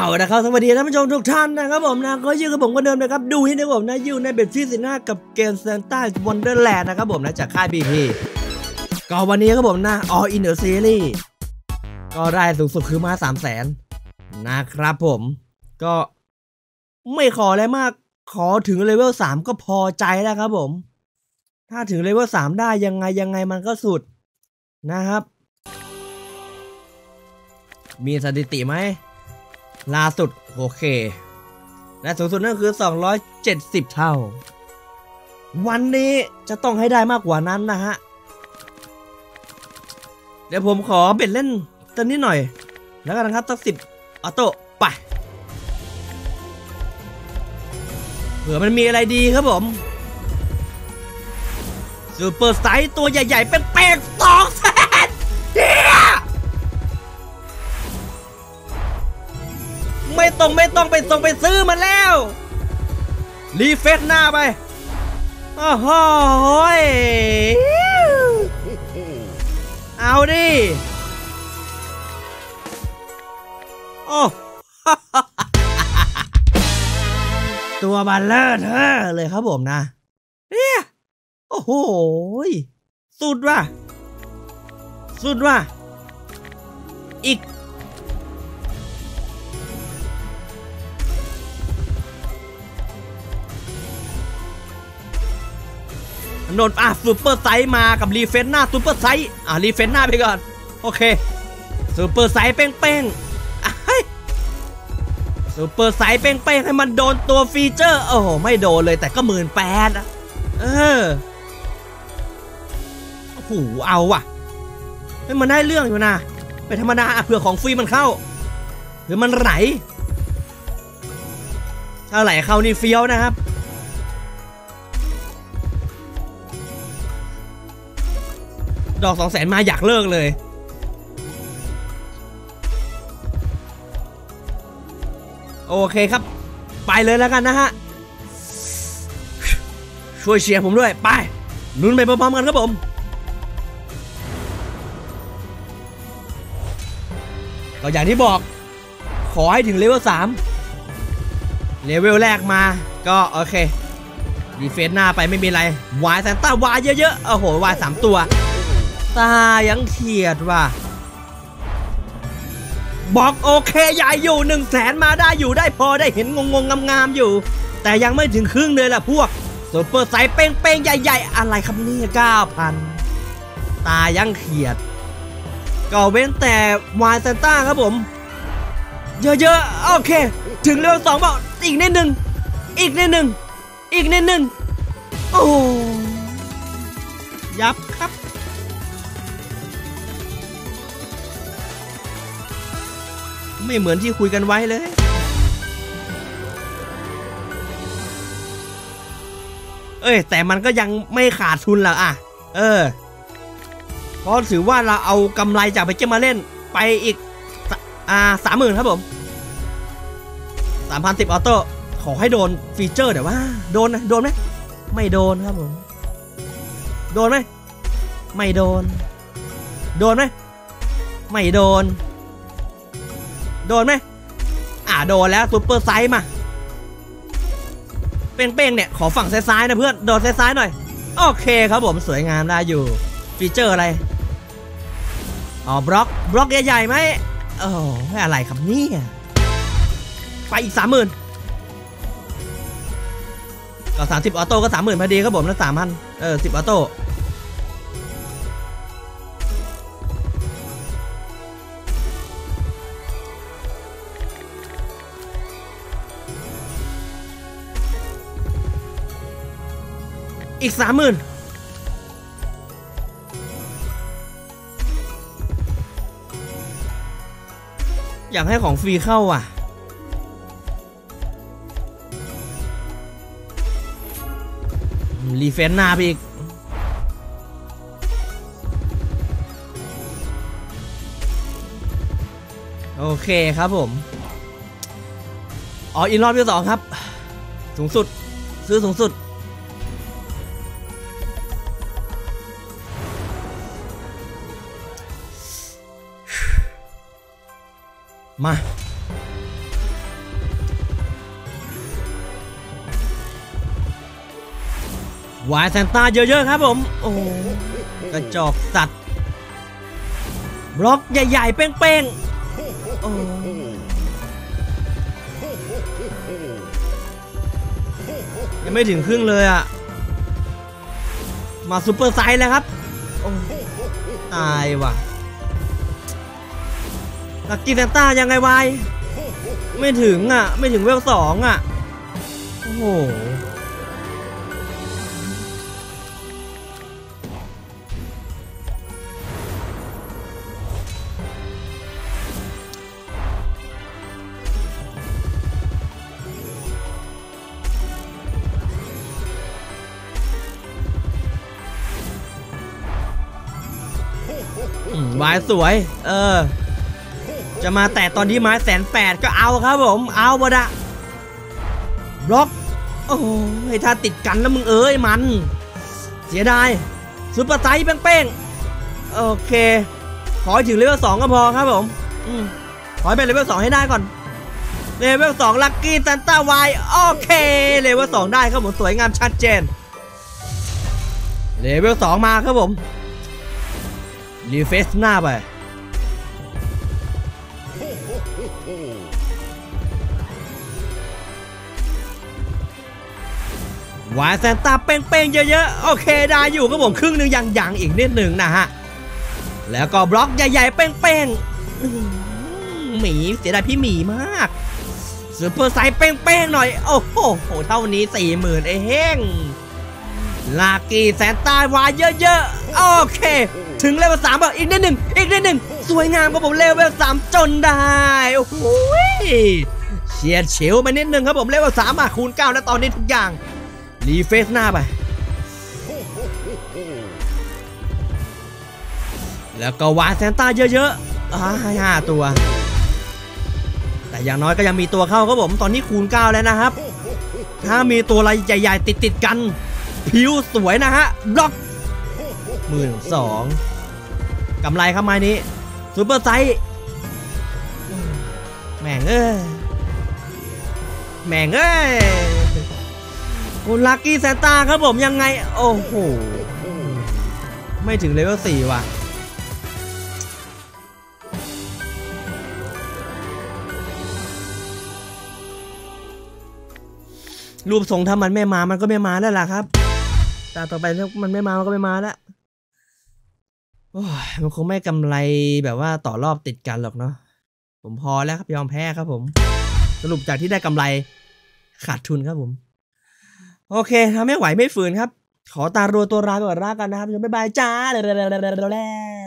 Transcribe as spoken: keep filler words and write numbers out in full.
นะครับสวัสดีท่านผู้ชมทุกท่านนะครับผมนะก็ยืนกับผมคนเดิมนะครับดูให้นะผมนะอยู่ในเบ็ดที่สิบห้ากับเกม Santa Wonderland นะครับผมนะจากค่าย บี พี ก็วันนี้ครับผมนะ All in the Series ก็ได้สูงสุดคือมา สามแสน นะครับผมก็ไม่ขออะไรมากขอถึงเลเวลสามก็พอใจแล้วครับผมถ้าถึงเลเวลสามได้ยังไงยังไงมันก็สุดนะครับมีสถิติไหมล่าสุดโอเคและสูงสุดนั่นคือสองร้อยเจ็ดสิบเท่าวันนี้จะต้องให้ได้มากกว่านั้นนะฮะเดี๋ยวผมขอเบ็ดเล่นตัวนี้หน่อยแล้วกันนะครับตั้งสิบออโต้ไปเผื่อมันมีอะไรดีครับผมซูเปอร์ไซส์ตัวใหญ่ๆเป็นแปลกสองแสนเฮียไม่ต้องไม่ต้องไปส่งไปซื้อมันแล้วรีเฟซหน้าไปโอ้โหเอาดิโอ้ตัวบัลเลอร์เธอเลยครับผมนะเนี่ยโอ้โหสุดว่ะสุดว่ะอีกโดนอ่ะซูเปอร์ไซส์มากับรีเฟนหน้าซูเปอร์ไซส์อ่ะรีเฟนหน้าไปก่อนโอเคซูเปอร์ไซส์เป้งเป้งซูเปอร์ไซส์เป้งเป้งให้มันโดนตัวฟีเจอร์โอ้โหไม่โดนเลยแต่ก็หมื่นแปดอ่ะเออโอ้โหเอาว่ะให้มันได้เรื่องอยู่นะเป็นธรรมดาเผื่อของฟรีมันเข้าหรือมันไหลถ้าไหลเข้านี่เฟี้ยวนะครับดอกสองแสนมาอยากเลิกเลยโอเคครับไปเลยแล้วกันนะฮะช่วยเชียร์ผมด้วยไปลุ้นไปพร้อมๆกันครับผมก็อย่างที่บอกขอให้ถึงเลเวลสามเลเวลแรกมาก็โอเคดีเฟนหน้าไปไม่มีอะไรวายแซนต้าวายเยอะๆโอ้โหวายสามตัวตายังเขียดว่ะบอกโอเคใหญ่อยู่หนึ่งแสนมาได้อยู่ได้พอได้เห็นงงงงามๆอยู่แต่ยังไม่ถึงครึ่งเลยล่ะพวกซุปเปอร์ไซส์เป้งๆใหญ่ๆอะไรครับนี่เก้าพันตายังเขียดก็เว้นแต่วายเซนต้าครับผมเยอะๆโอเคถึงเลเวลสองบอกอีกนิดหนึ่งอีกนิดหนึ่งอีกนิดหนึ่งโอ้ยับครับไม่เหมือนที่คุยกันไว้เลยเอ้ยแต่มันก็ยังไม่ขาดทุนหรอกอ่ะเออเพราะถือว่าเราเอากำไรจากไปเก็บมาเล่นไปอีกอ่าสามหมื่นครับผมสามพันสิบออโต้ขอให้โดนฟีเจอร์เดี๋ยวว่าโดนนะโดนไหมไม่โดนครับผมโดนไหมไม่โดนโดนไหมไม่โดนโดนไหมอ่าโดนแล้วซุปเปอร์ไซส์มาเป้งๆเนี่ยขอฝั่งซ้ายๆนะเพื่อนโดนซ้ายๆหน่อยโอเคครับผมสวยงามได้อยู่ฟีเจอร์อะไรอ๋อบล็อกบล็อกใหญ่ๆไหมโอ้อะไรครับเนี่ยไปอีกสามหมื่นก็สามสิบออโต้ก็สามหมื่นพอดีครับผมแล้วสามพันเออสิบออโต้อีกสามหมื่นอยากให้ของฟรีเข้าอ่ะรีเฟนหน้าไปอีกโอเคครับผมอ๋ออินรอบที่สองครับสูงสุดซื้อสูงสุด มาวายแซนต้าเยอะๆครับผมโอ้กระจอกสัตว์บล็อกใหญ่ๆเป้งๆโอ้ยังไม่ถึงครึ่งเลยอ่ะมาซูเปอร์ไซส์แล้วครับโอ้ตายว่ะลักกี้แซนต้ายังไงวายไม่ถึงอ่ะไม่ถึงเวลสองอ่ะโอ้โหวายสวยเออจะมาแต่ตอนที่ไม้แสนแปดก็เอาครับผมเอาหมดอะบล็อกโอ้ยถ้าติดกันแล้วมึงเอ้ยมันเสียดายซุปเปอร์ไซส์เป้งๆโอเคขอถึงเลเวลสองก็พอครับผมอืมขอเป็นเลเวลสองให้ได้ก่อนเลเวลสองลัคกี้ซันต้าวายโอเคเลเวลสองได้ครับผมสวยงามชัดเจนเลเวลสองมาครับผมรีเฟซหน้าไปวายแซนต้าเป้งๆเยอะๆโอเคได้อยู่ครับผมครึ่งหนึ่งยังๆอีกนิดหนึ่งนะฮะแล้วก็บล็อกใหญ่ๆเป้งๆหมีเสียดายพี่หมีมากซูเปอร์ไซส์เป้งๆหน่อยโอ้โหเท่านี้สี่หมื่นเองลากี้แซนต้าวายเยอะๆโอเคถึงเลเวลสามอ่ะอีกนิดหนึ่งอีกนิดหนึ่งสวยงามครับผมเลเวลสามจนได้โอ้โหเฉียดเฉียวไปนิดหนึ่งครับผมเลเวลสามอ่ะคูณเก้าแล้วตอนนี้ทุกอย่างรีเฟซหน้าไปแล้วก็วายแซนต้าเยอะๆอ่าห้าตัวแต่อย่างน้อยก็ยังมีตัวเข้าครับผมตอนนี้คูณเก้าแล้วนะครับถ้ามีตัวอะไรใหญ่ๆติดๆกันผิวสวยนะฮะบล็อกหมื่นสองกำไรครับไม้นี้ซูเปอร์ไซส์แม่งเอ้ยแม่งเอ้ยคุณลัคกี้แซนต้าครับผมยังไงโอ้โหไม่ถึงเลเวลสี่ว่ะรูปทรงถ้ามันไม่มามันก็ไม่มาแล้วล่ะครับแต่ต่อไปถ้ามันไม่มามันก็ไม่มาแล้วโอ้ยมันคงไม่กำไรแบบว่าต่อรอบติดกันหรอกเนาะผมพอแล้วครับยอมแพ้ครับผมสรุปจากที่ได้กำไรขาดทุนครับผมโอเคทำไม่ไหวไม่ฝืนครับขอตารัวตัวร้ายไปก่อนรักกันนะครับบ๊ายบายจ้า